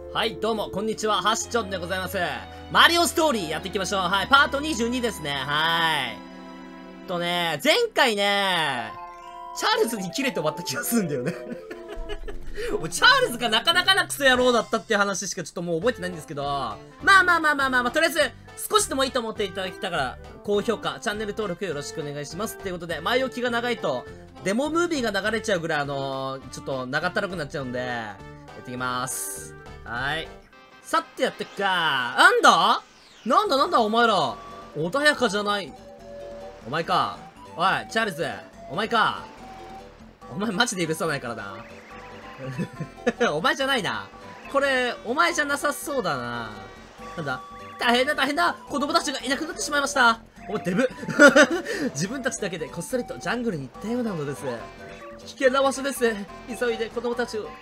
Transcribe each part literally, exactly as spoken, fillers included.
はい、どうも、こんにちは、ハッシチョンでございます。マリオストーリーやっていきましょう。はい、パートにじゅうにですね。はい。とね、前回ね、チャールズに切れて終わった気がするんだよね。チャールズがなかなかなクソ野郎だったっていう話しかちょっともう覚えてないんですけど、まあまあまあまあまあまあ、とりあえず、少しでもいいと思っていただけたから、高評価、チャンネル登録よろしくお願いします。ということで、前置きが長いと、デモムービーが流れちゃうぐらい、あのー、ちょっと長ったらくなっちゃうんで、やっていきます。はい。さってやってっか。なんだなんだなんだお前ら。穏やかじゃない。お前か。おい、チャールズ。お前か。お前マジで許さないからな。お前じゃないな。これ、お前じゃなさそうだな。なんだ大変だ大変だ子供たちがいなくなってしまいました。おい、デブ。自分たちだけでこっそりとジャングルに行ったようなのです。危険な場所です。急いで子供たちを。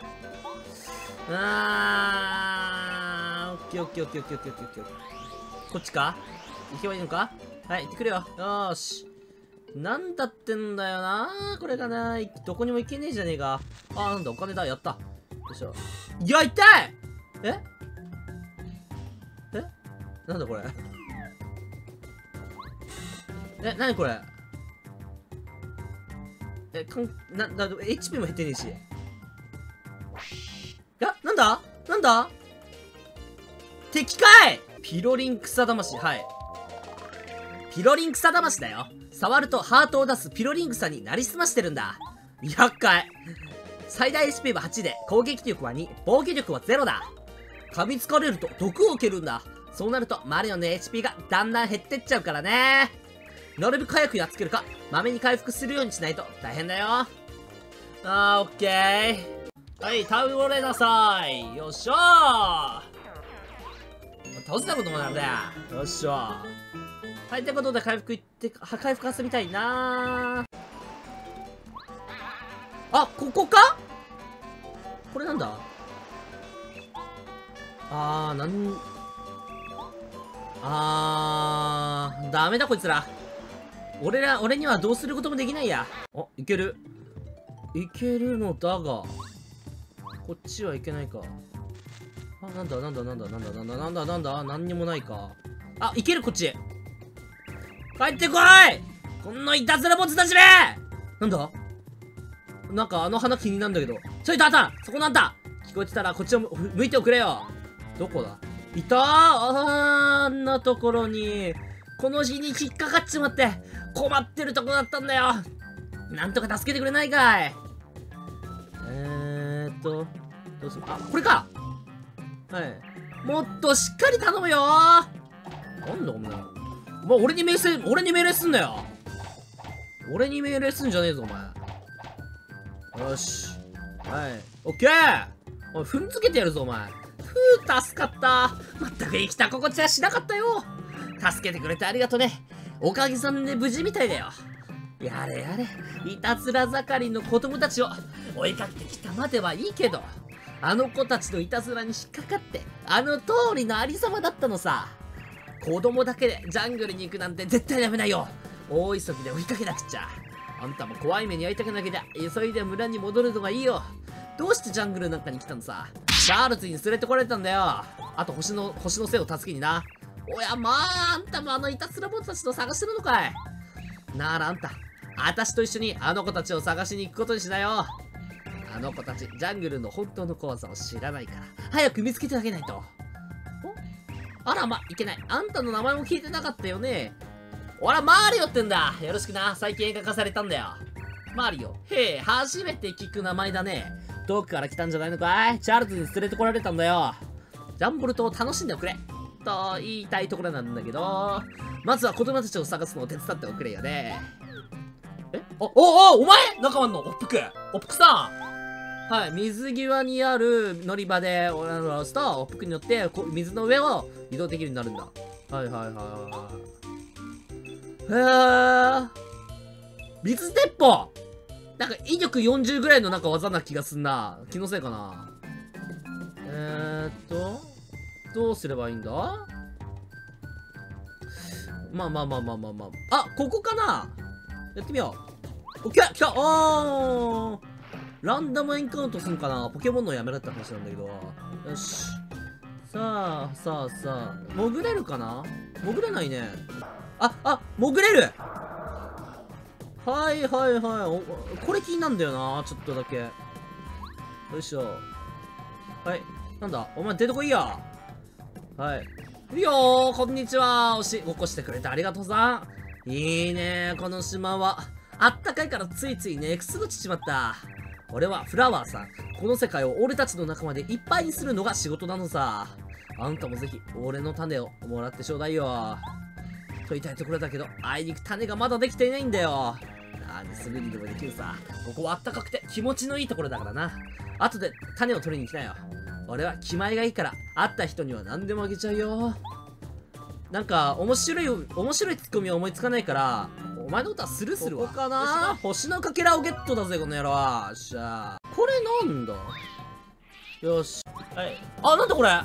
あー、オッケーオッケーオッケーオッケーオッケーオッケー。こっちか行けばいいのか。はい、行ってくれよ。よーし。なんだってんだよなー、これがなー。どこにも行けねえじゃねえか。あー、なんだ、お金だ。やった。よいしょ。いや、痛いええなんだこれ。え、なにこれ。え、かん、な、な、エイチピー も減ってねえし。や、なんだなんだ敵かいピロリン草魂、はい。ピロリン草魂だよ。触るとハートを出すピロリン草になりすましてるんだ。厄介。最大 エイチピー ははちで、攻撃力はに、防御力はゼロだ。噛みつかれると毒を受けるんだ。そうなるとマリオの エイチピー がだんだん減ってっちゃうからね。なるべく早くやっつけるか、まめに回復するようにしないと大変だよ。あー、オッケー。はい、倒れなさい。よっしゃー。倒せたこともなんだよ。よっしゃー。はい、ってことで回復いって、回復遊びたいなー。あ、ここかこれなんだあー、なん、あー、ダメだこいつら。俺ら、俺にはどうすることもできないや。あ、いける。いけるのだが。こっちはいけないか。あ、なんだなんだなんだなんだなんだなんだなんだなんにもないか。あ、いけるこっち。帰ってこいこんないたずらぼつたちめなんだなんかあの花気になるんだけど。ちょいとあんたそこなんだ聞こえてたらこっちを向いておくれよ。どこだいたーあんなところに。この日に引っかかっちまって困ってるとこだったんだよ。なんとか助けてくれないかい。えーっと、どうするあ、これかはい。もっとしっかり頼むよーなんだお前。お前、俺に命令、俺に命令すんなよ俺に命令すんじゃねえぞ、お前。よし。はい。オッケーおい、踏んづけてやるぞ、お前。ふぅ、助かった。まったく生きた心地はしなかったよ。助けてくれてありがとね。おかげさんで無事みたいだよ。やれやれ、いたずら盛りの子供たちを追いかけてきたまではいいけど、あの子たちのいたずらに引っかかって、あの通りのありさまだったのさ。子供だけでジャングルに行くなんて絶対ダメだよ。大急ぎで追いかけなくちゃ。あんたも怖い目に遭いたくなきゃ急いで村に戻るのがいいよ。どうしてジャングルなんかに来たのさ。チャールズに連れてこられたんだよ。あと星の、星の背を助けにな。おやまあ、あんたもあのいたずら者たちと探してるのかい。ならあんた、あたしと一緒にあの子たちを探しに行くことにしなよ。あの子たち、ジャングルの本当の怖さを知らないから、早く見つけてあげないと。おあらま、いけない。あんたの名前も聞いてなかったよね。おら、マリオってんだ。よろしくな。最近映画化されたんだよ。マリオ。へえ、初めて聞く名前だね。遠くから来たんじゃないのかいチャールズに連れてこられたんだよ。ジャンボルトを楽しんでおくれ。と言いたいところなんだけど、まずは子供たちを探すのを手伝っておくれよね。えお、お、お、お前仲間のおっぷくおっぷくさんはい、水際にある乗り場で、俺らのとおっぷくに乗って、こ水の上を移動できるようになるんだ。はいはいはいはい。へー。水鉄砲なんか威力よんじゅうぐらいのなんか技な気がすんな。気のせいかな。えーっと、どうすればいいんだまあまあまあまあまあまあ。あ、ここかなやってみよう。オッケー来たおーランダムエンカウントすんかな。ポケモンのやめろって話なんだけど。よし。さあ、さあ、さあ。潜れるかな？潜れないね。あ、あ、潜れる！はいはいはい。お、これ気になんだよな。ちょっとだけ。よいしょ。はい。なんだお前出てこいや。はい。いいよー、こんにちは。おし、起こしてくれてありがとうさん。いいねー、この島は。あったかいからついついね、くすぐちちまった。俺はフラワーさん。この世界を俺たちの仲間でいっぱいにするのが仕事なのさ。あんたもぜひ、俺の種をもらってちょうだいよ。と言いたいところだけど、あいにく種がまだできていないんだよ。なんですぐにでもできるさ。ここはあったかくて気持ちのいいところだからな。後で種を取りに来なよ。俺は気前がいいから、会った人には何でもあげちゃうよ。なんか、面白い、面白いツッコミは思いつかないから、お前のことはスルーするわ。ここかな？星のかけらをゲットだぜ、この野郎。よっしゃ。これなんだ？よし。はい。あ、なんだこれ？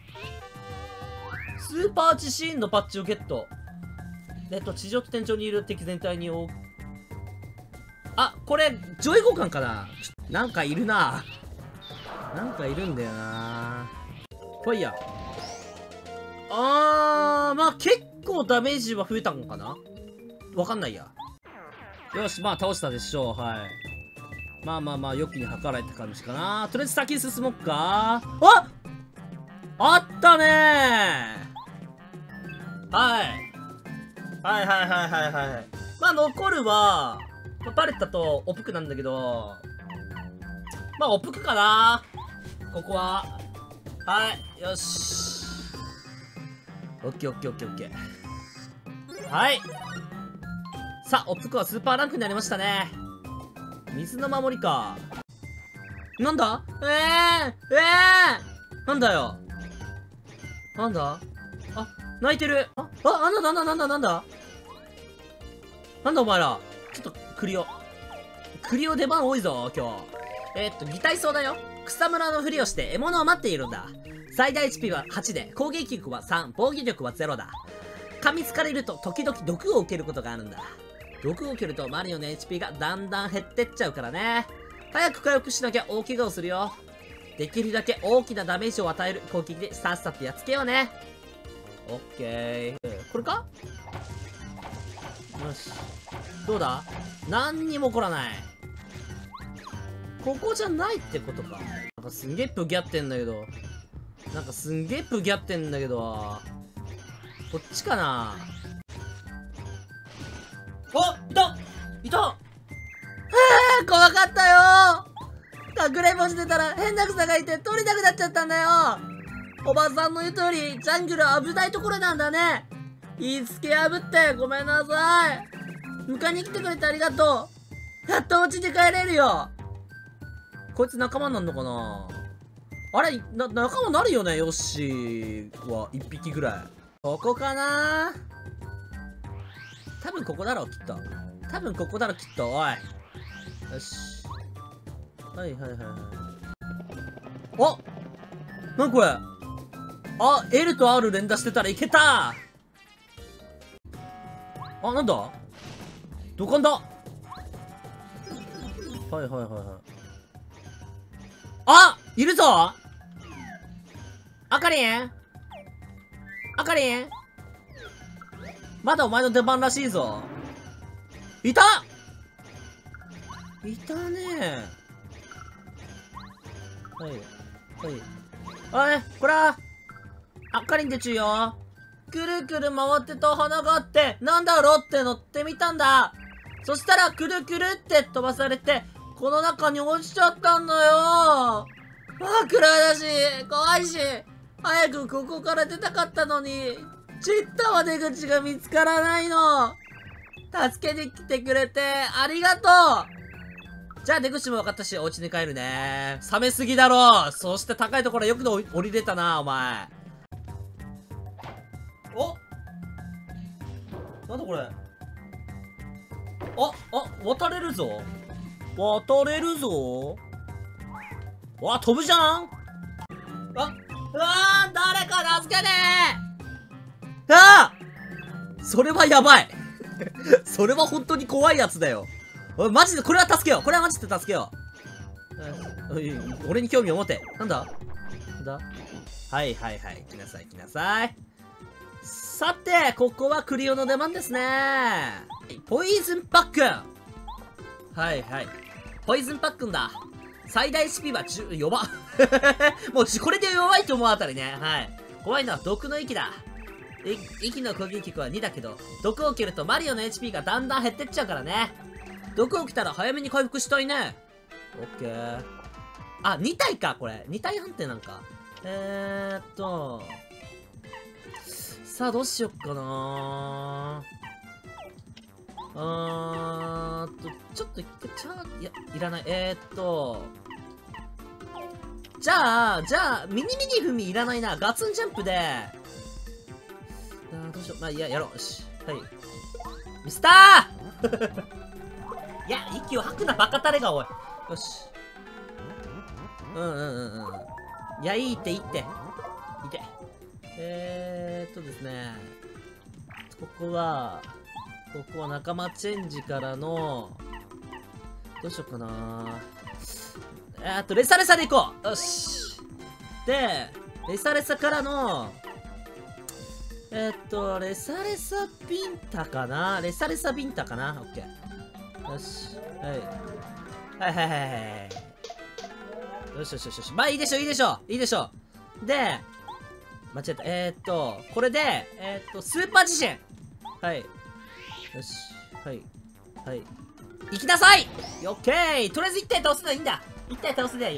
スーパー地震のパッチをゲット。えっと、地上と天井にいる敵全体にお、あ、これ、ジョイ互換かな？なんかいるな。なんかいるんだよな。ファイヤー。あー、まあ結構ダメージは増えたのかな？わかんないや。よし、まあ倒したでしょう。はい。まあまあまあ、良きに計らえって感じかな。とりあえず先に進もっか。あ！あったねー。はい。はいはいはいはいはい。まあ残るは、まあ、バレッタとオプクなんだけど、まあオプクかな。ここは。はい。よし。オッケーオッケーオッケーオッケー。はい。さあ、オプクはスーパーランクになりましたね。水の守りか。なんだ？ええー、ええー、なんだよ。なんだ？あ、泣いてる。あ、あ、なんだなんだなんだなんだなんだお前ら。ちょっと、クリオ。クリオ出番多いぞ、今日。えー、っと、擬態層だよ。草むらのふりをして獲物を待っているんだ。最大 エイチピー ははちで、攻撃力はさん、防御力はゼロだ。噛みつかれると時々毒を受けることがあるんだ。毒を受けるとマリオの エイチピー がだんだん減ってっちゃうからね。早く回復しなきゃ大怪我をするよ。できるだけ大きなダメージを与える攻撃でさっさとやっつけようね。オッケー。これか？よし。どうだ？何にも起こらない。ここじゃないってことか。なんかすんげえプギャってんだけど。なんかすんげえプギャってんだけど。こっちかな？あ、いた！いた！はぁ、怖かったよ。隠れんぼしてたら変な草がいて取りたくなっちゃったんだよ。おばさんの言う通り、ジャングルは危ないところなんだね。言いつけ破ってごめんなさい。迎えに来てくれてありがとう。やっとお家に帰れるよ。こいつ仲間なんのかな？あれな、仲間なるよね、ヨッシーは一匹ぐらい。ここかな？多分ここだろう、きっと。多分ここだろう、きっと。おい。よし。はいはいはいはい。あ！なにこれ？あ、L と R 連打してたらいけた！あ、なんだ？土管だ！はいはいはいはい。あ！いるぞ！あかりん？あかりん？まだお前の出番らしいぞ。いた！いたね。はい。はい。おい、こら！あかりんでちゅよ。くるくる回ってた花があって、なんだろうって乗ってみたんだ。そしたら、くるくるって飛ばされて、この中に落ちちゃったんだよ。あ、暗いだし、怖いし、早くここから出たかったのに、ちったは出口が見つからないの。助けに来てくれて、ありがとう。じゃあ出口も分かったし、お家に帰るね。冷めすぎだろ。そして高いところよく降りれたな、お前。お、なんだこれ。あ、あ、渡れるぞ。渡れるぞ。わ、飛ぶじゃん。あ、うわー、誰か助けてー。ああ、それはやばい。それは本当に怖いやつだよ。おい、マジで、これは助けよう。これはマジで助けようん俺に興味を持て。なんだなんだはいはいはい。来なさい来なさい。さて、ここはクリオの出番ですね。ポイズンパックン。はいはい。ポイズンパックンだ。最大 エイチピー はじゅう、弱っ。もうこれで弱いと思うあたりね。はい。怖いのは毒の息だ。息の攻撃力はにだけど、毒を受けるとマリオの エイチピー がだんだん減ってっちゃうからね。毒を来たら早めに回復したいね。オッケー。あ、に体か、これ。に体判定なんか。えーっと。さあ、どうしよっかなー。あーっと、ちょっと一回、ちゃー、いや、いらない。えーっと。じゃあ、じゃあ、ミニミニ踏みいらないな。ガツンジャンプで。あー、どうしよう。まあ、いや、やろう。よし。はい。ミスターいや、息を吐くな、バカタレが、おい。よし。うんうんうんうん。いや、いいって、いいって。いて。えーっとですね。ここは、ここは仲間チェンジからの、どうしようかな。えーっと、レサレサで行こう。よし。で、レサレサからの、えーっと、レサレサビンタかな。レサレサビンタかな。オッケー。よし。はい。はいはいはいはい。よしよしよしよし。まあいいでしょいいでしょいいでしょ。で、間違えた。えー、っと、これで、えー、っと、スーパー地震。はい。よし。はい。はい。行きなさいオッケーとりあえずいってん倒すのはいいんだ。いってん倒すでいい。うん。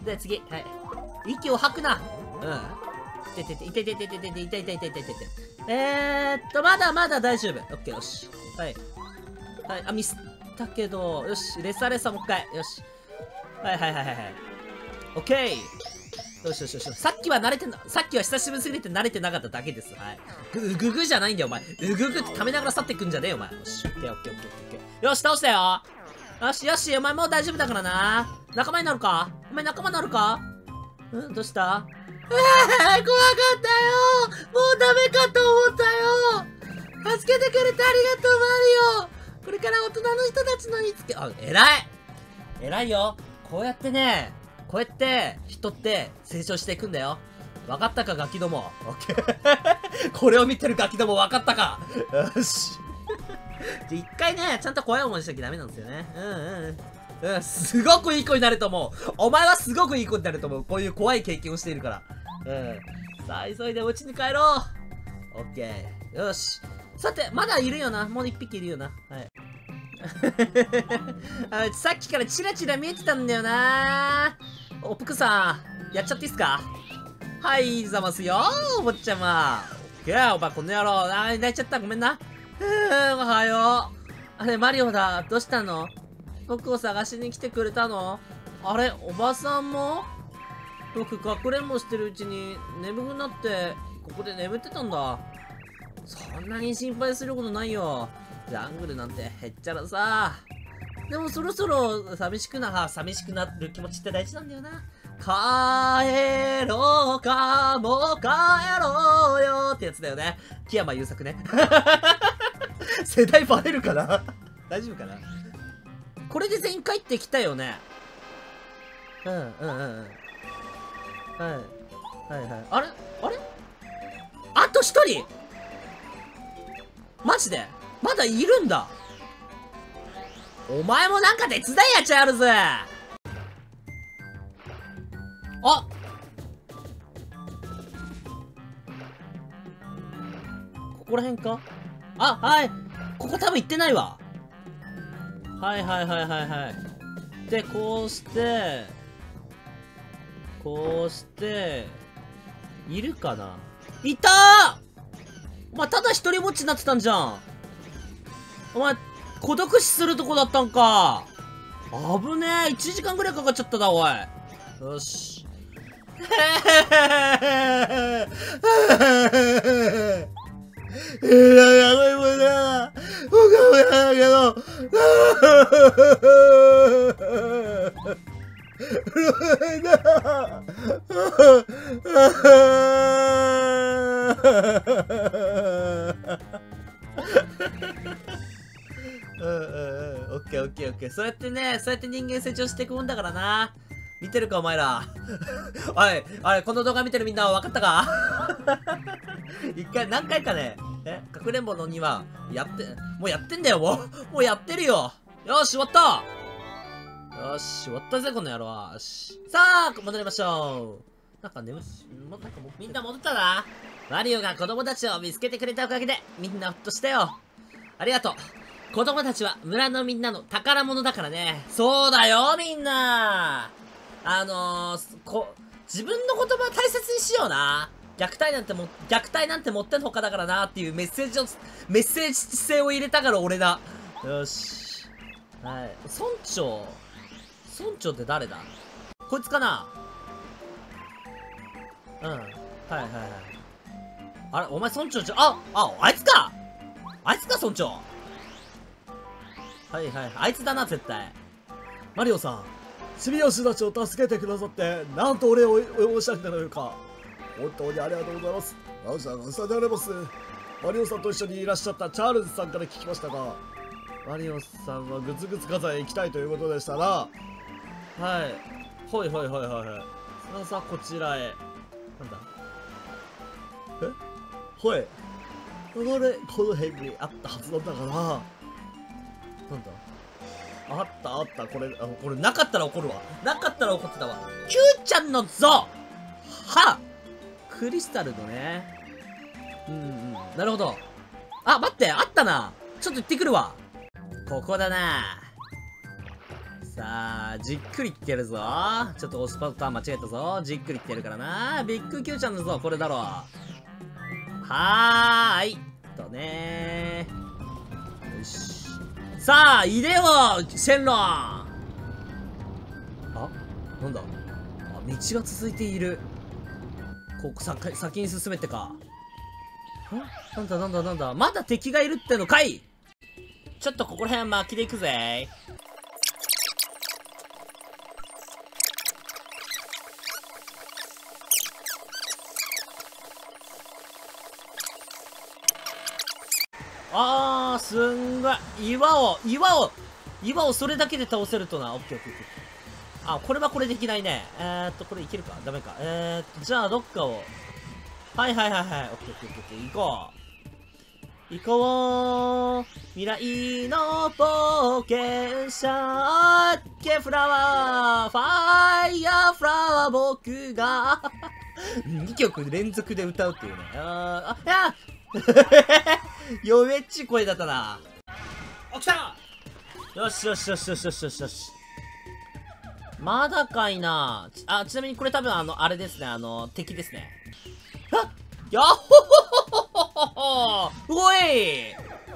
で、次。はい。息を吐くな。うん。いててて、いてててててて、いていていていていて。えーっと、まだまだ大丈夫。オッケー、よし。はい。はい。あ、ミスったけど、よし。レサレサもう一回。よし。はいはいはいはいはい。オッケーよしよしよし。さっきは慣れてな、さっきは久しぶりすぎて慣れてなかっただけです。はい。ぐ、ぐぐじゃないんだよ、お前。うぐぐって溜めながら去ってくんじゃねえよ、お前。よし。オッケーオッケーオッケーオッケー。よし、倒したよ。よしよし、お前もう大丈夫だからな。仲間になるかお前仲間になるかうんどうしたえー、怖かったよもうダメかと思ったよ助けてくれてありがとう、マリオこれから大人の人たちの言いつけ、あ、偉い偉いよこうやってね、こうやって人って成長していくんだよ。分かったかガキども。オッケー。これを見てるガキども分かったか。よし。一回ね、ちゃんと怖い思いしなきゃダメなんですよね。うんうん。うん、すごくいい子になると思う。お前はすごくいい子になると思う。こういう怖い経験をしているから。うん。さあ、急いでお家に帰ろう。オッケー。よし。さて、まだいるよな。もう一匹いるよな。はい。あさっきからチラチラ見えてたんだよな。おぷくさん、やっちゃっていいっすか？はい、ざますよお坊ちゃま。オッケー、お前この野郎。あー、泣いちゃった。ごめんな。ふぅ、おはよう。あれ、マリオだ。どうしたの？僕を探しに来てくれたの？あれ、おばさんも？僕、かくれんぼしてるうちに眠くなって、ここで眠ってたんだ。そんなに心配することないよ。ジャングルなんてへっちゃらさ。でもそろそろ寂しくな、寂しくなる気持ちって大事なんだよな。帰ろうか、もう帰ろうよってやつだよね。木山優作ね。世代バレるかな大丈夫かなこれで全員帰ってきたよね。うんうんうんうん。はい。はいはい。あれあれあと一人マジでまだいるんだ。お前もなんか手伝いやチャールズ。あここら辺か。あ、はいここ多分行ってないわ。はいはいはいはいはい。でこうしてこうしているかな。いたー。お前ただ一人ぼっちになってたんじゃん。お前孤独死するとこだったんか。危ねえ。いちじかんぐらいかかっちゃっただ、おい。よし。いや、やばいもんな。僕もやだけど。うんうんうん。オッケーオッケーオッケーオッケー。そうやってね、そうやって人間成長していくもんだからな。見てるか、お前ら。おい、あれ、この動画見てるみんな分かったか？一回、何回かね、え、かくれんぼのには、やって、もうやってんだよ、もう。もうやってるよ。よし、終わった。よし、終わったぜ、この野郎。よし。さあ、戻りましょう。なんか眠し、もなんかもう、みんな戻ったな。マリオが子供たちを見つけてくれたおかげで、みんなほっとしたよ。ありがとう。子供たちは村のみんなの宝物だからね。そうだよ、みんな。あのー、こ、自分の言葉を大切にしような。虐待なんても、虐待なんて持ってんのほかだからなっていうメッセージを、メッセージ性を入れたから俺だ。よし。はい。村長。村長って誰だ？こいつかな？うん。はいはいはい。あれお前村長じゃ、あ、あ、あいつか！あいつか村長！はいはい。あいつだな、絶対。マリオさん。 住吉たちを助けてくださって、なんとお礼を申し上げたのいうか。本当にありがとうございます。感謝がさであります。マリオさんと一緒にいらっしゃったチャールズさんから聞きましたが、マリオさんはグツグツ火山へ行きたいということでしたら、はい。ほいほいほいほいほい。さあさあ、こちらへ。なんだえほい。これ、この辺にあったはずなんだから。なんだあったあった。これ、あこれなかったら怒るわ。なかったら怒ってたわ。 キューちゃんの像はクリスタルのね。うんうん。なるほど。あ、待って、あったな。ちょっと行ってくるわ。ここだな。さあ、じっくり来てるぞ。ちょっと押すパターン間違えたぞ。じっくり来てるからな。ビッグキューちゃんの像、これだろう。はーい。とねー。よし。さあ、入れようシェンロン。あ、なんだあ、道が続いている。ここ、さ、先に進めてか。んなんだなんだなんだまだ敵がいるってのかい。ちょっとここら辺巻きでいくぜ。あー、すんごい。岩を、岩を、岩をそれだけで倒せるとな。オッケーオッケーオッケー。あ、これはこれできないね。えーっと、これいけるかダメか。えーっと、じゃあどっかを。はいはいはいはい。オッケーオッケーオッケー。行こう。行こう。未来の冒険者。オッケーフラワー。ファイヤーフラワー僕が。にきょく連続で歌うっていうね。あー、あ、いやよめっちい声だったな。お、来た！よしよしよしよしよしよしよし。まだかいな。あ、ちなみにこれ多分あの、あれですね。あの、敵ですね。あっやっほほほほほほおい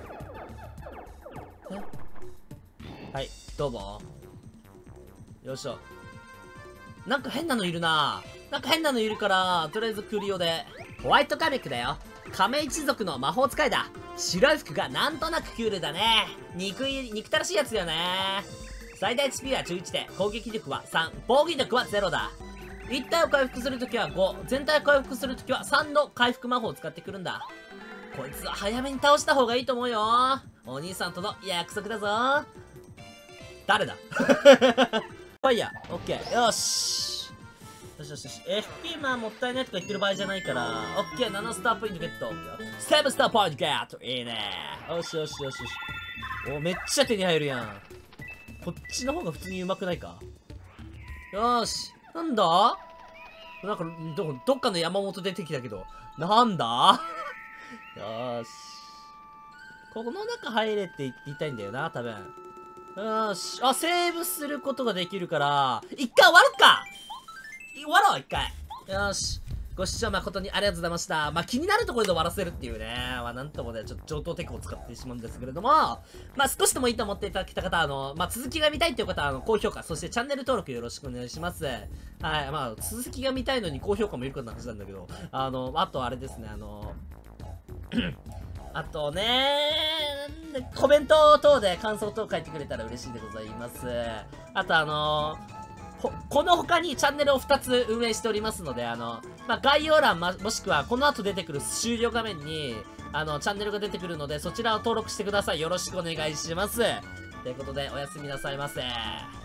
はい、どうも。よいしょ。なんか変なのいるな。なんか変なのいるから、とりあえずクリオで。ホワイトカメックだよ。亀一族の魔法使いだ。白い服がなんとなくクールだね。憎い、憎たらしいやつだよね。最大 エイチピー はじゅういちで、攻撃力はさん、防御力はゼロだ。一体を回復するときはご、全体を回復するときはさんの回復魔法を使ってくるんだ。こいつは早めに倒した方がいいと思うよ。お兄さんとの約束だぞ。誰だファイヤー、オッケー、よし。よしよしよし。エフピー まあもったいないとか言ってる場合じゃないから、オッケー、ななスターポイントゲット。ななスターポイントゲット。いいね。よしよしよしよし。お、めっちゃ手に入るやん。こっちの方が普通に上手くないか。よし。なんだなんか、ど、どっかの山本出てきたけど。なんだよーし。この中入れって言いたいんだよな、多分。よーし。あ、セーブすることができるから、一回終わるか終わろう、一回。よーし。ご視聴誠にありがとうございました。まあ、気になるところで終わらせるっていうね。まあ、なんともね、ちょっと上等テクを使ってしまうんですけれども、まあ、少しでもいいと思っていただけた方は、あの、まあ、続きが見たいっていう方は、あの、高評価、そしてチャンネル登録よろしくお願いします。はい、まあ、続きが見たいのに高評価もいるかの話なんだけど、あの、あとあれですね、あの、あとねコメント等で感想等書いてくれたら嬉しいでございます。あとあのここの他にチャンネルをふたつ運営しておりますので、あの、まあ、概要欄、ま、もしくはこの後出てくる終了画面に、あの、チャンネルが出てくるので、そちらを登録してください。よろしくお願いします。 ということで、おやすみなさいませ。